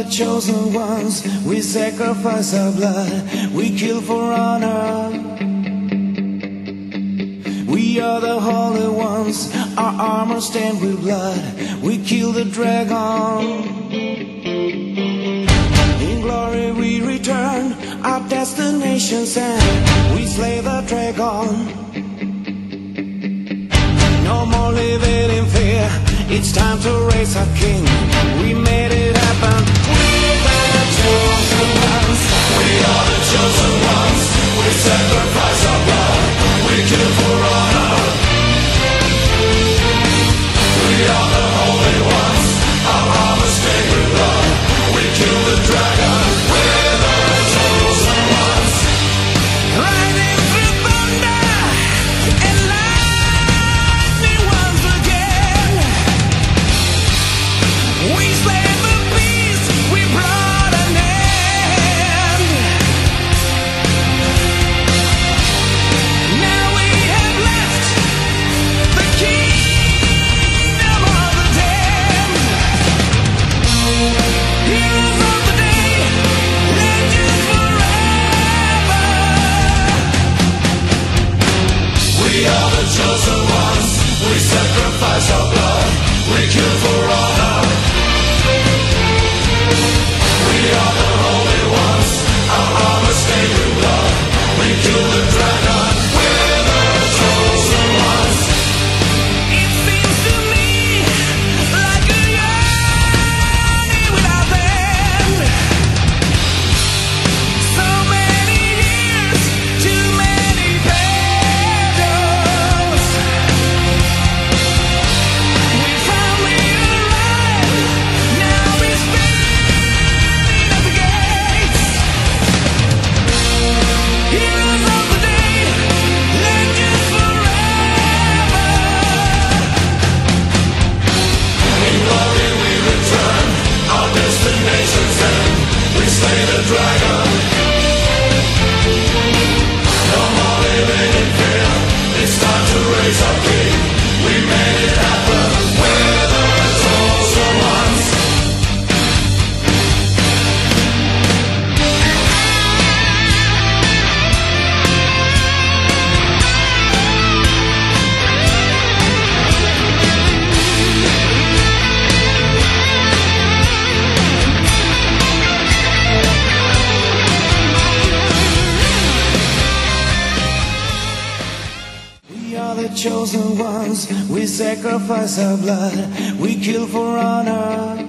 chosen ones, we sacrifice our blood, we kill for honor. We are the holy ones, our armor stained with blood, we kill the dragon. In glory we return, our destination's end, we slay the dragon. No more living in fear, it's time to raise our king. We made it happen, we're the chosen ones. We are the chosen ones, we sacrifice our blood, we kill for honor. We are the holy ones, our armor stained with blood, we kill the dragon. We're the chosen ones. Riding through thunder and lightning once again, we slay the beast, we brought an end. Now we have left the kingdom of the damned. Heroes of the day, legends forever. We are the chosen ones, we sacrifice our blood, we kill for honor. We are the holy ones, our armor stained with blood, we kill the dragon. We're the chosen ones. It seems to me like a journey without end. So many years, too many battles. We finally arrived, now we're standing at the gates. Heroes of the day, legends forever. In glory we return, our destination's end, we slay the dragon. No more living in fear, it's time to raise our king. We made it happen, we're the chosen ones. We are the chosen ones, we sacrifice our blood, we kill for honor.